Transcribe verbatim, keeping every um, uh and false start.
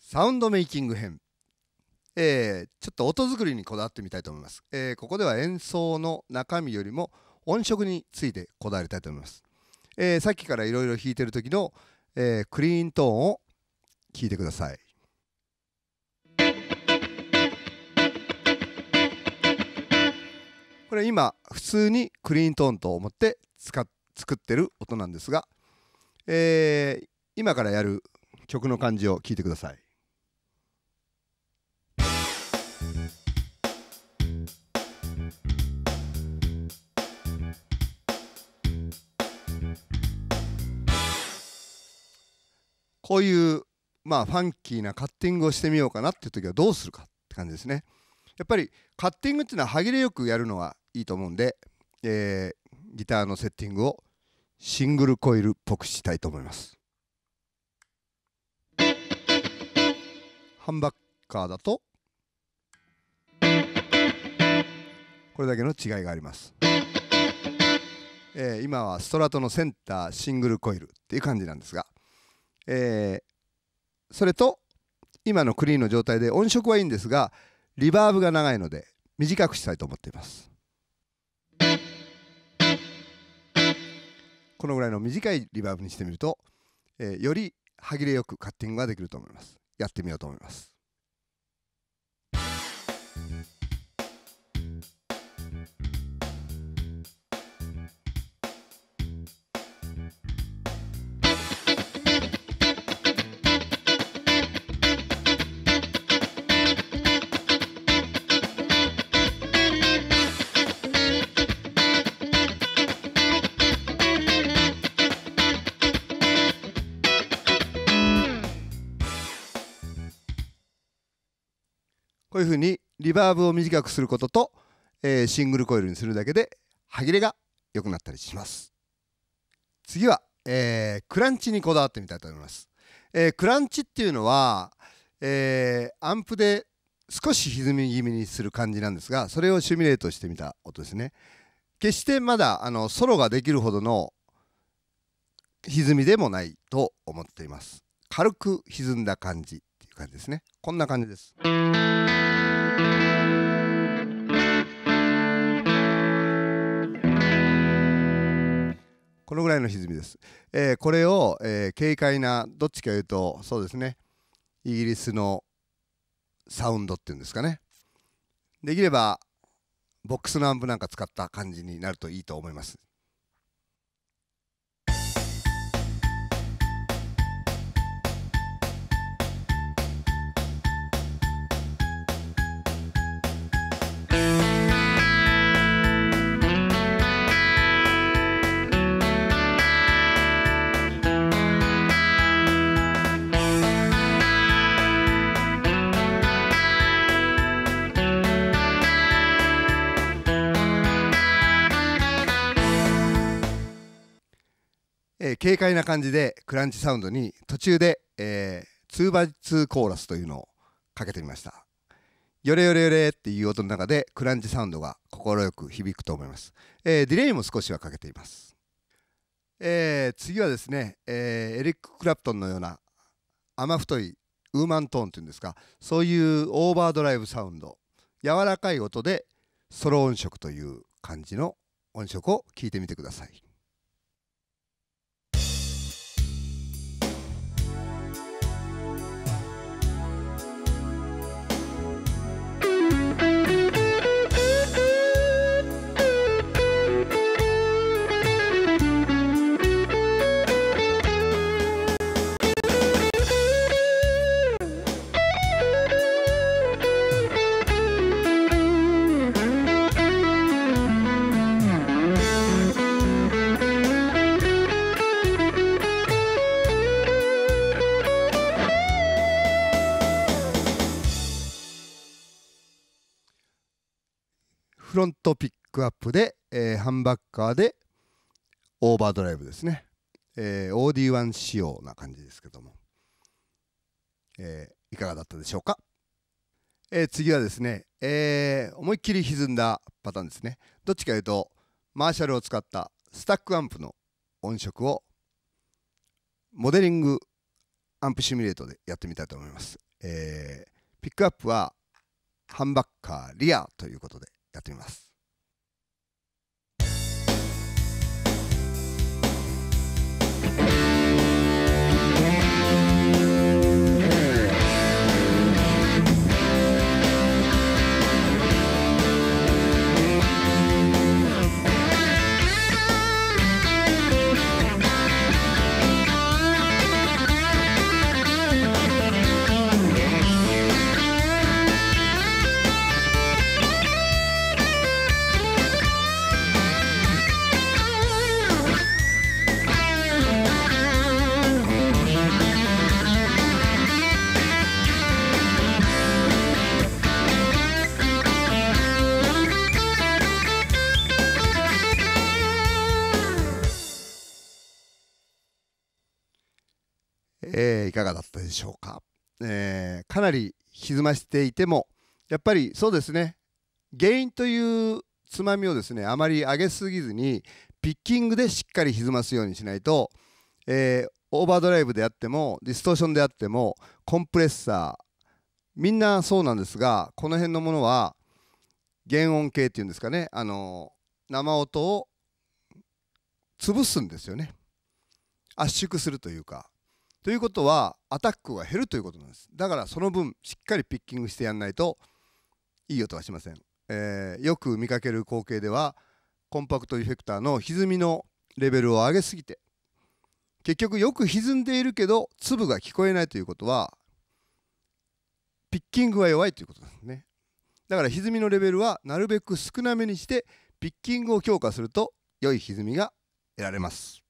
サウンドメイキング編、えー、ちょっと音作りにこだわってみたいと思います。えー、ここでは演奏の中身よりも音色についてこだわりたいと思います。えー、さっきからいろいろ弾いてる時の、えー、クリーントーンを聞いてください。これ今普通にクリーントーンと思って使っ作ってる音なんですが、えー、今からやる曲の感じを聞いてください。こういうまあファンキーなカッティングをしてみようかなっていう時はどうするかって感じですね。やっぱりカッティングっていうのは歯切れよくやるのがいいと思うんで、えー、ギターのセッティングをシングルコイルっぽくしたいと思います。ハンバッカーだとこれだけの違いがあります。えー、今はストラトのセンターシングルコイルっていう感じなんですが、えー、それと今のクリーンの状態で音色はいいんですがリバーブが長いので短くしたいと思っています。このぐらいの短いリバーブにしてみると、えー、より歯切れよくカッティングができると思います。やってみようと思います。こういうふうにリバーブを短くすることと、えー、シングルコイルにするだけで歯切れが良くなったりします。次は、えー、クランチにこだわってみたいと思います。えー、クランチっていうのは、えー、アンプで少し歪み気味にする感じなんですが、それをシミュレートしてみた音ですね。決してまだあのソロができるほどの歪みでもないと思っています。軽く歪んだ感じっていう感じですね。こんな感じです。このぐらいの歪みです。えー、これを、えー、軽快などっちかいうとそうですねイギリスのサウンドっていうんですかね。できればボックスのアンプなんか使った感じになるといいと思います。えー、軽快な感じでクランチサウンドに途中で、えー、ツーバイツーコーラスというのをかけてみました。ヨレヨレヨレっていう音の中でクランチサウンドが心よく響くと思います。えー、ディレイも少しはかけています。えー、次はですね、えー、エリック・クラプトンのような甘太いウーマントーンというんですか、そういうオーバードライブサウンド、柔らかい音でソロ音色という感じの音色を聞いてみてください。フロントピックアップで、えー、ハンバッカーでオーバードライブですね、えー、オーディーワン 仕様な感じですけども、えー、いかがだったでしょうか。えー、次はですね、えー、思いっきり歪んだパターンですね。どっちかいうとマーシャルを使ったスタックアンプの音色をモデリングアンプシミュレートでやってみたいと思います。えー、ピックアップはハンバッカーリアということでやってみます。えー、いかがだったでしょうか。えー、かなり歪ましていてもやっぱりそうですね、原因というつまみをですねあまり上げすぎずにピッキングでしっかり歪ますようにしないと、えー、オーバードライブであってもディストーションであってもコンプレッサーみんなそうなんですが、この辺のものは原音系っていうんですかね、あの生音を潰すんですよね。圧縮するというか。ということはアタックが減るということなんです。だからその分しっかりピッキングしてやんないといい音はしません。えー、よく見かける光景ではコンパクトエフェクターの歪みのレベルを上げすぎて結局よく歪んでいるけど粒が聞こえないということはピッキングが弱いということなんですね。だから歪みのレベルはなるべく少なめにしてピッキングを強化すると良い歪みが得られます。